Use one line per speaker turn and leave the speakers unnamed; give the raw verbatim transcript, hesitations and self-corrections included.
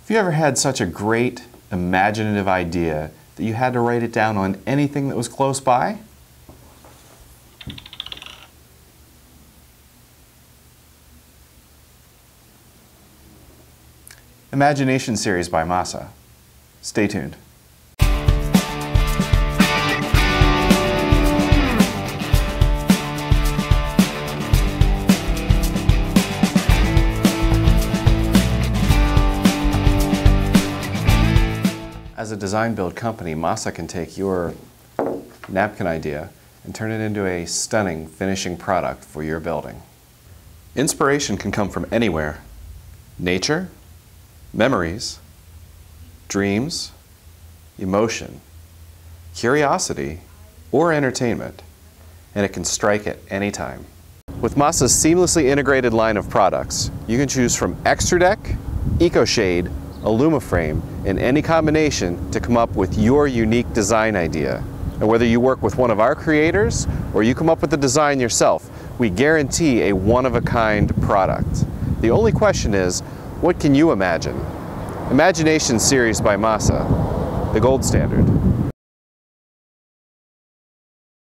Have you ever had such a great, imaginative idea that you had to write it down on anything that was close by? Imagination series by Masa. Stay tuned. As a design-build company, Masa can take your napkin idea and turn it into a stunning finishing product for your building. Inspiration can come from anywhere. Nature, memories, dreams, emotion, curiosity, or entertainment, and it can strike at any time. With Masa's seamlessly integrated line of products, you can choose from ExtraDeck, EcoShade, Alumaframe, in any combination to come up with your unique design idea. And whether you work with one of our creators or you come up with the design yourself, we guarantee a one-of-a-kind product. The only question is, what can you imagine? Imagination series by Masa, the gold standard.